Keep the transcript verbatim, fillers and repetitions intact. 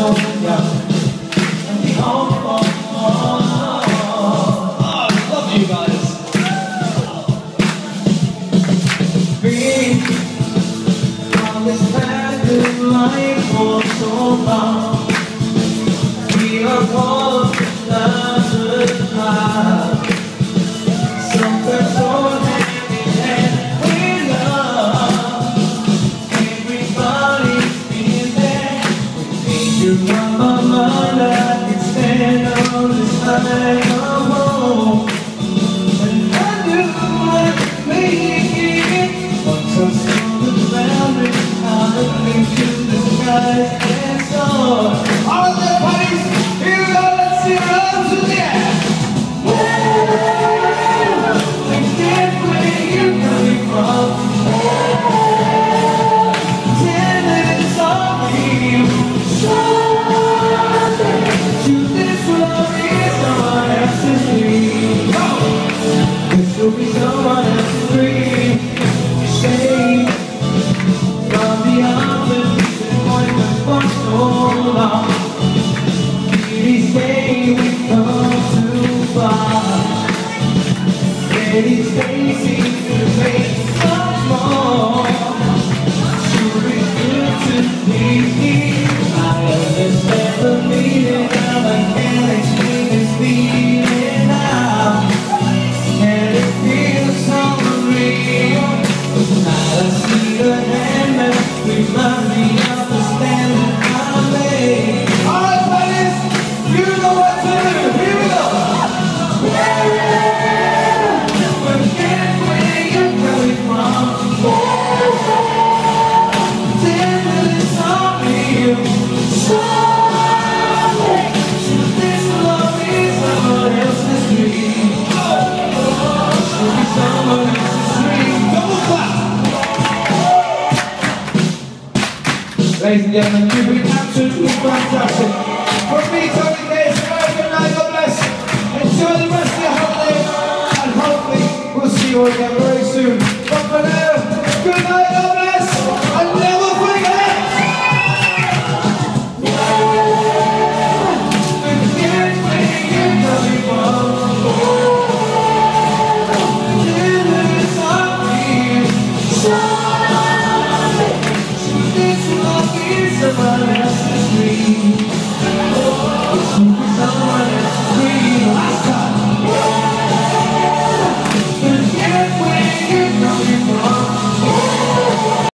ya. Oh, oh, oh, oh, I love you guys. Being on this path of life for so long, we are born to love the path. Something so hand in hand we love. Everybody's been there. We think you are my mind. I can stand on this side of home. And I do what to make it. Once I saw the ground and I looked into the skies and saw all of the parties. Here we go, let's see our arms in the air. Be someone else's dream. Stay from the office disappointment for so long. Please stay, we've come too far. Steady Stacy to make much more. Sure it's good to be. I understand the meaning of I can't explain this feeling now. Remind me of the stand that I made. Alright, ladies, you know what to do. Here we go. Forget where you're coming from. Pretend that it's all real. Someday, this love is someone else's dream. Should be someone else's dream. Double clap. Ladies and gentlemen, you've been absolutely fantastic. From me, Tony Case, good night, God bless. Enjoy the rest of your holiday, and hopefully we'll see you all again.